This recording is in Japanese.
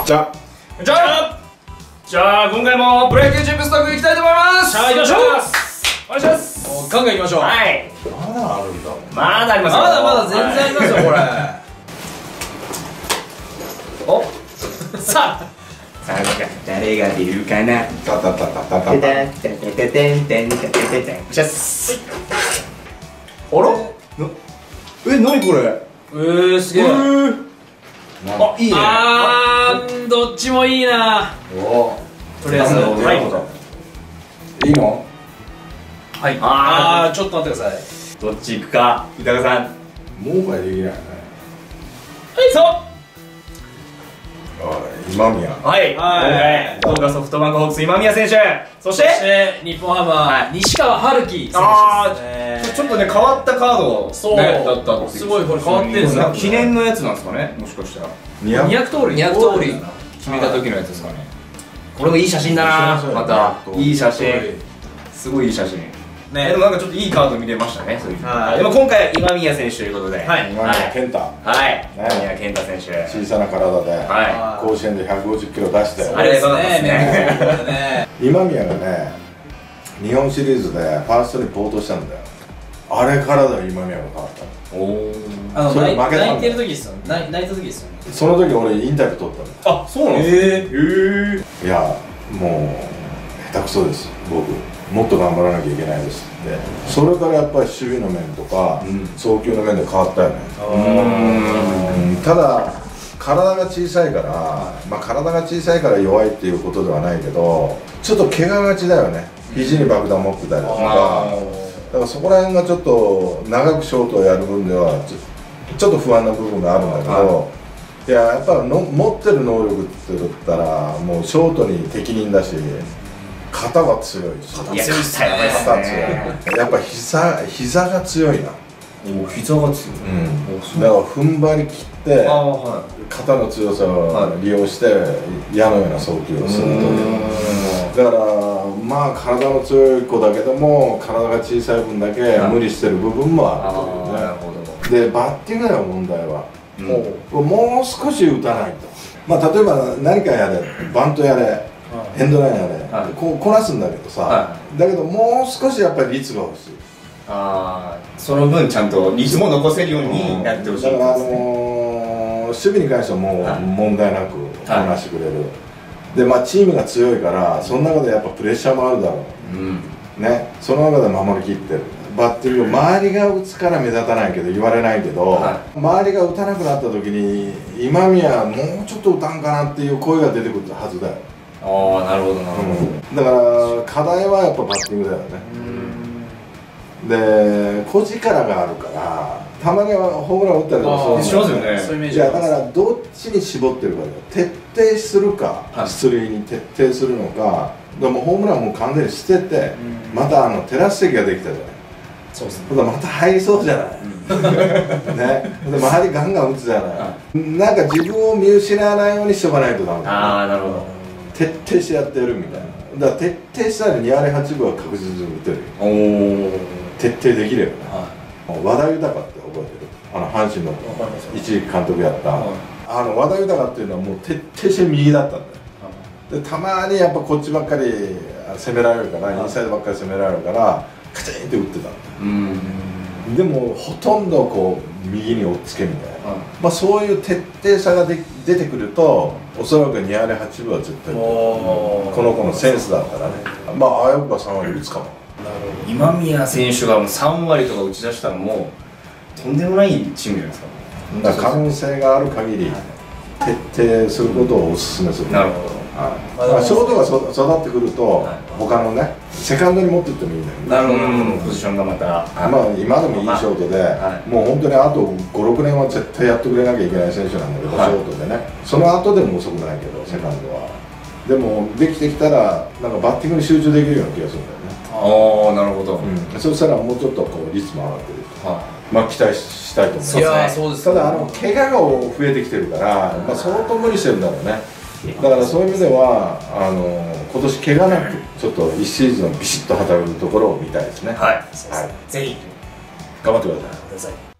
じゃあ今回もプロ野球チップストックいきたいと思います。 行きましょう。 お願いします。 ガンガンいきましょう。 はい、 まだあるんだもん。 まだありますよ。 まだまだ全然ありますよこれ。 おさあ誰が出るかな。 タタタタタタタ。 シャス。 あら？え、なにこれ？ すげえ。 あ、いいね。 どっちもいいな。 お、 とりあえずいいの？ はい。 ちょっと待ってください。 どっち行くか、豊さん。 もうができないね。 そう今宮。 はい、今回ソフトバンクホークス今宮選手、そして日本ハムは西川春樹選手ですね。 ちょっとね変わったカードそうだったって。 すごいこれ変わってるんですよ。 記念のやつなんですかね、もしかしたら 200盗塁決めた時のやつですかね。これもいい写真だな。またいい写真、すごいいい写真ね。でもなんかちょっといいカード見れましたね。そういう。でも今回今宮選手ということで、 今宮健太。 今宮健太選手、 小さな体で甲子園で150キロ出して。 あれですね。 今宮がね、日本シリーズでファーストに暴投したんだよ。あれからだよ、今宮が変わったの。それ負けたんだ。 泣いてる時ですよ。泣いた時ですよね。 その時俺インタビュー取ったんだ。 あ、そうなんですか。 いや、もう下手くそです、僕。もっと頑張らなきゃいけないですって。それからやっぱり守備の面とか送球の面で変わったよね。ただ体が小さいから、体が小さいから弱いっていうことではないけど、ちょっと怪我がちだよね。肘に爆弾持ってたりとか、だからそこら辺がちょっと長くショートをやる分ではちょっと不安な部分があるんだけど、いや、やっぱ持ってる能力って言ったらもうショートに適任だし、肩は強いし、 いや、 肩強い。やっぱ膝が強いな。 膝が強い。 だから踏ん張り切って肩の強さを利用して矢のような送球をするという。だから体の強い子だけども体が小さい分だけ無理してる部分もあるというね。でバッティングの問題はもう少し打たないと。例えば何かやれ、バントやれ、エンドラインやれ、こなすんだけどさ、だけどもう少しやっぱり率が欲しい。 その分ちゃんとリズムを残せるようになってほしい。だから守備に関してはもう問題なくこなしてくれる。でチームが強いからその中でやっぱプレッシャーもあるだろうね。その中で守りきってる。バッティング周りが打つから目立たないけど言われないけど、周りが打たなくなった時に今宮もうちょっと打たんかなっていう声が出てくるはずだよ。 なるほどなるほど。だから課題はやっぱバッティングだよね。で小力があるからたまにはホームラン打ったりとかしますよね。そういうイメージ。 いやだからどっちに絞ってるか徹底するか、出塁に徹底するのか。でもホームランも完全に捨ててまたテラス席ができたじゃない。 そうですね。 また入りそうじゃないね。で周りガンガン打つじゃない。なんか自分を見失わないようにしとかないとダメだ。 なるほど。 徹底してやってやるみたいな。だから徹底したら2割8分は確実に打てるよ。徹底できればね。和田豊って覚えてる？阪神の一時監督やった和田豊っていうのはもう徹底して右だったんだよ。でたまにやっぱこっちばっかり攻められるから、インサイドばっかり攻められるからカチンって打ってたんだ。でもほとんどこう右に追っつけみたいな、そういう徹底さが出てくるとおそらく2割8分は絶対この子のセンスだったらね、あわよくば3割打つかも。 今宮選手が3割とか打ち出したらもうとんでもないチームじゃないですか。 だから可能性がある限り徹底することをおすすめする。 なるほど。 ショートが育ってくると他のねセカンドに持っていってもいいんだよね。 なるほど。ポジションがまた今でもいいショートでもう本当にあと56年は絶対やってくれなきゃいけない選手なんだけど、ショートでね。その後でも遅くないけどセカンドは。でもできてきたらなんかバッティングに集中できるような気がするんだよね。 なるほど。 そしたらもうちょっとこう率も上がってる。期待したいと思います。 いやそうです。 ただ怪我が増えてきてるから相当無理してるんだろうね。だからそういう意味では今年怪我なくちょっと1シーズンビシッと働くところを見たいですね。 はい。ぜひ頑張ってください。